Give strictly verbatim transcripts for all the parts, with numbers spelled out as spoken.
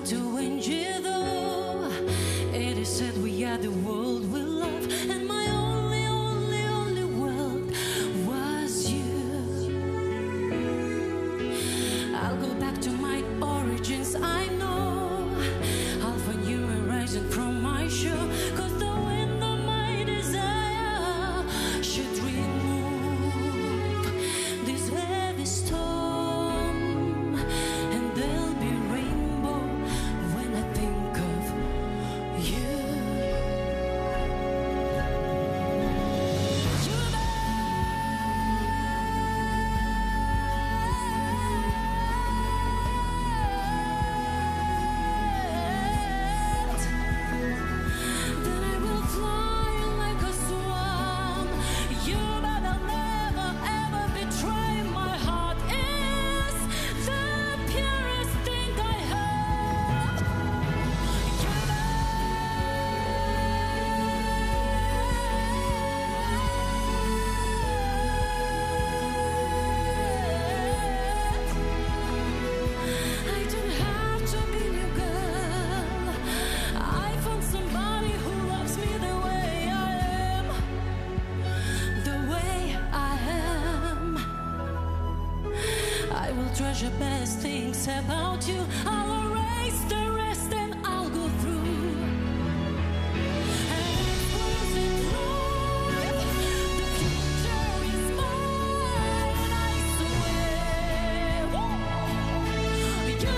to end you though. It is said we are the world we love, and my only, only, only world was you. I'll go back to my origins, I know. I'll find you arising from my shore, cause the wind of my desire should remove this heavy storm, and there'll be rainbow when I think of you. Then I will fly like a swan. You bet I'll never ever betray. My heart is the purest thing I have. You I don't have to be your girl. I found somebody who loves me the way I am, the way I am. I will treasure best things about you. I'll erase the rest and I'll go through an exquisite life. The future is mine, I swear. Woo! You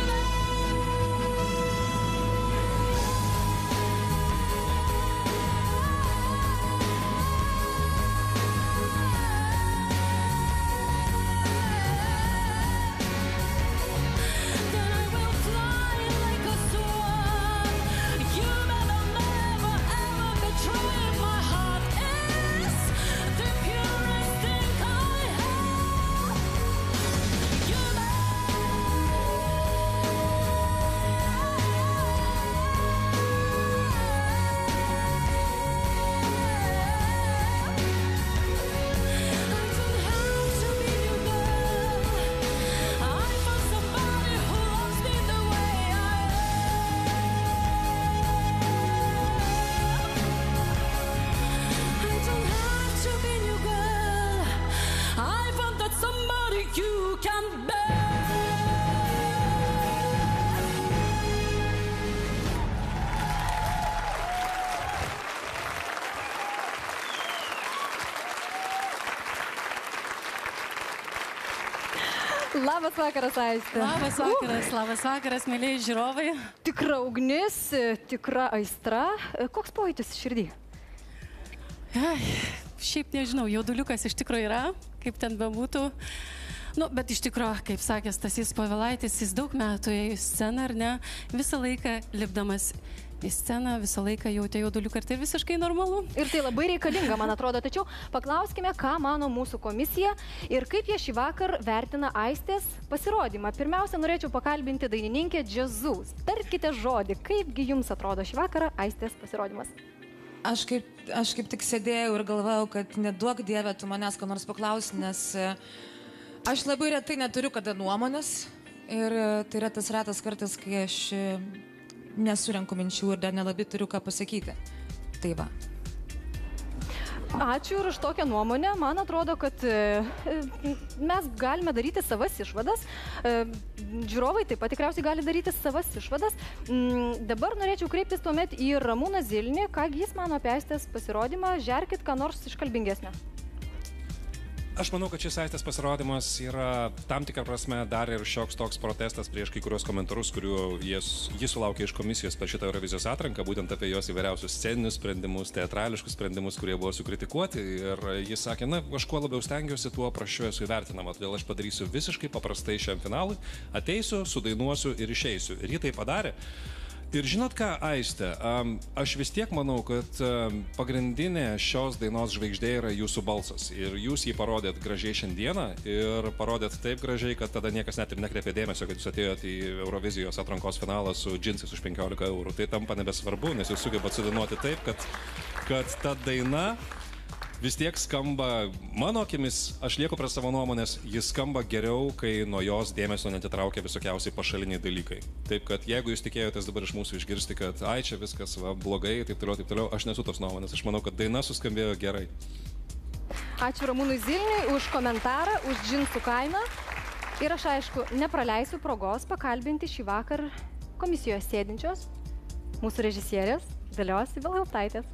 Then I will fly like a swan. You bet I'll never ever betray. My heart is the purest thing I have. You I don't have to be your girl. I found somebody who loves me the way I am. I don't have to be your girl. I found that somebody you can bear. Labas vakaras, Aiste. Labas vakaras, labas vakaras, mėlyje žiūrovai. Tikra ugnis, tikra aistra. Koks pojūtis širdį? Ai, šiaip nežinau, jauduliukas iš tikrųjų yra, kaip ten bebūtų. Nu, bet iš tikrųjų, kaip sakė Stasys Povilaitis, jis daug metų ėjo į sceną, ar ne? Visą laiką lipdamas į sceną, visą laiką jautė jauduliuką ir tai visiškai normalu. Ir tai labai reikalinga, man atrodo. Tačiau paklauskime, ką mano mūsų komisija ir kaip jie šį vakar vertina Aistės pasirodymą. Pirmiausia, norėčiau pakalbinti dainininkę Džiazus. Tarkite žodį, kaipgi jums atrodo šį vakarą Aistės pasirodymas? Aš kaip, aš kaip tik sėdėjau ir galvojau, kad neduok Dieve tu manęs ko nors paklausi, nes e, aš labai retai neturiu kada nuomonės ir e, tai yra tas retas kartas, kai aš e, nesurenku minčių ir dar nelabai turiu ką pasakyti. Tai va. Ačiū ir už tokią nuomonę. Man atrodo, kad e, mes galime daryti savas išvadas. E, žiūrovai taip pat tikriausiai gali daryti savas išvadas. Mm, dabar norėčiau kreiptis tuomet į Ramūną Zilnį. Ką jis mano apie Aistės pasirodymą? Žerkit ką nors iškalbingesnio. Aš manau, kad šis Aistės pasirodymas yra tam tikrą prasme dar ir šioks toks protestas prieš kai kurios komentarus, kurių jis, jis sulaukė iš komisijos per šitą Eurovizijos atranką, būtent apie jos įvairiausius sceninius sprendimus, teatrališkus sprendimus, kurie buvo sukritikuoti. Ir jis sakė, na, aš kuo labiau stengiuosi, tuo prašiau esu įvertinama, todėl aš padarysiu visiškai paprastai šiam finalui, ateisiu, sudainuosiu ir išeisiu. Ir ji tai padarė. Ir žinot ką, Aiste, um, aš vis tiek manau, kad um, pagrindinė šios dainos žvaigždė yra jūsų balsas. Ir jūs jį parodėt gražiai šiandieną ir parodėt taip gražiai, kad tada niekas net ir nekreipė dėmesio, kad jūs atėjote į Eurovizijos atrankos finalą su džinsais už penkiolika eurų. Tai tampa nebesvarbu, nes jūs sugebat sudainuoti taip, kad, kad ta daina vis tiek skamba, mano akimis, aš lieku prie savo nuomonės, jis skamba geriau, kai nuo jos dėmesio netitraukia visokiausiai pašaliniai dalykai. Taip, kad jeigu jūs tikėjotės dabar iš mūsų išgirsti, kad ai, čia viskas va, blogai, taip toliau, taip toliau, aš nesu tos nuomonės. Aš manau, kad daina suskambėjo gerai. Ačiū Ramūnui Zilniui už komentarą, už džinsų kainą. Ir aš, aišku, nepraleisiu progos pakalbinti šį vakar komisijoje sėdinčios mūsų režisierės Dalios Ibelhauptaitės.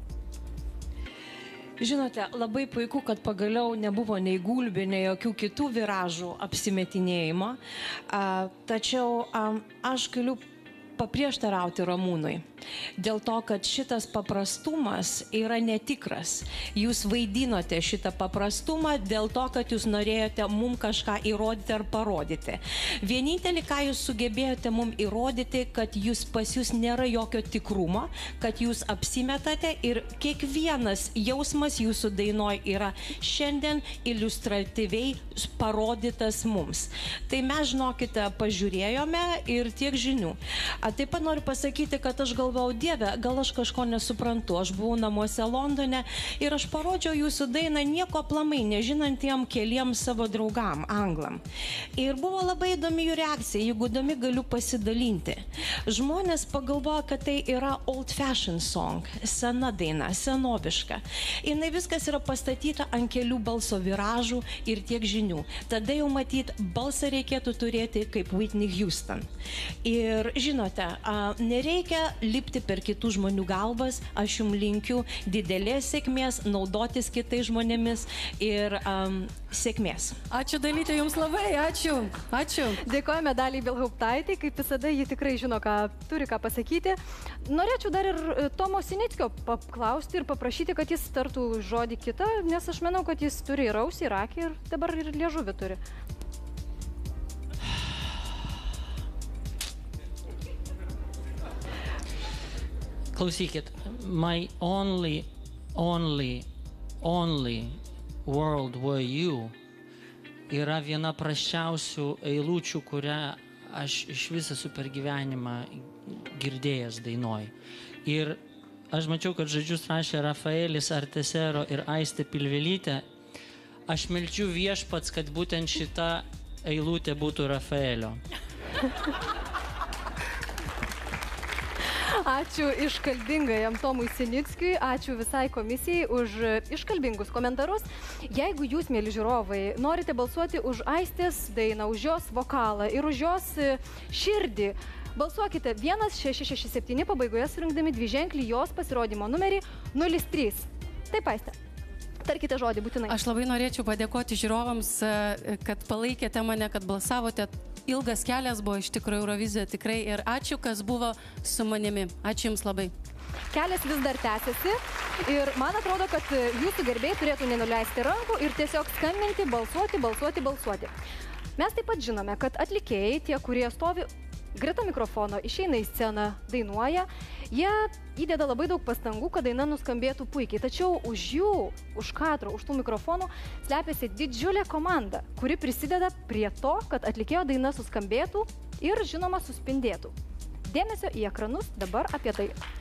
Žinote, labai puiku, kad pagaliau nebuvo nei gulbių, nei jokių kitų viražų apsimetinėjimo. A, tačiau a, aš galiu paprieštarauti Ramūnui. Dėl to, kad šitas paprastumas yra netikras. Jūs vaidinote šitą paprastumą dėl to, kad jūs norėjote mum kažką įrodyti ar parodyti. Vienintelį, ką jūs sugebėjote mum įrodyti, kad jūs, pas jūs nėra jokio tikrumo, kad jūs apsimetate ir kiekvienas jausmas jūsų dainoj yra šiandien iliustratyviai parodytas mums. Tai mes, žinokite, pažiūrėjome ir tiek žinių. A, taip pat noriu pasakyti, kad aš gal galvau, Dieve, gal aš kažko nesuprantu. Aš buvau namuose Londone ir aš parodžiau jūsų dainą nieko aplamai, nežinantiem keliem savo draugam, anglam. Ir buvo labai įdomi jų reakcija, jeigu įdomi galiu pasidalinti. Žmonės pagalvoja, kad tai yra old fashion song, sena daina, senoviška. Ir viskas yra pastatyta ant kelių balso viražų ir tiek žinių. Tada jau matyt, balsą reikėtų turėti kaip Whitney Houston. Ir žinote, nereikia lipti per kitų žmonių galvas, aš jums linkiu didelės sėkmės, naudotis kitais žmonėmis ir um, sėkmės. Ačiū Dalyte, jums labai, ačiū. Ačiū. Dėkojame Daliai Ibelhauptaitei, kaip visada, ji tikrai žino, ką turi ką pasakyti. Norėčiau dar ir Tomo Sinickio paklausti ir paprašyti, kad jis tartų žodį kitą, nes aš manau, kad jis turi ir ausį, ir akį, ir dabar ir liežuvį turi. Klausykit, my only, only, only world were you yra viena prasčiausių eilučių, kurią aš iš visą super gyvenimą girdėjęs dainoj. Ir aš mačiau, kad žodžius rašė Rafaelis Artesero ir Aistė Pilvelytė. Aš meldžiu viešpats, kad būtent šita eilutė būtų Rafaelio. Ačiū iškalbingajam Tomui Sinickiui, ačiū visai komisijai už iškalbingus komentarus. Jeigu jūs, mėly žiūrovai, norite balsuoti už Aistės dainą, už jos vokalą ir už jos širdį, balsuokite vienas šeši šeši septyni pabaigoje surinkdami dviženklį jos pasirodymo numerį nulis trys. Taip, Aistė. Tarkite žodį, būtinai. Aš labai norėčiau padėkoti žiūrovams, kad palaikėte mane, kad balsavote. Ilgas kelias buvo iš tikrųjų Eurovizija tikrai ir ačiū, kas buvo su manimi. Ačiū Jums labai. Kelias vis dar tęsiasi ir man atrodo, kad jūsų gerbėjai turėtų nenuleisti rankų ir tiesiog skambinti, balsuoti, balsuoti, balsuoti. Mes taip pat žinome, kad atlikėjai, tie, kurie stovi greta mikrofono, išeina į sceną, dainuoja, jie įdeda labai daug pastangų, kad daina nuskambėtų puikiai. Tačiau už jų, už kadro, už tų mikrofonų slepiasi didžiulė komanda, kuri prisideda prie to, kad atlikėjo daina suskambėtų ir, žinoma, suspindėtų. Dėmesio į ekranus dabar apie tai.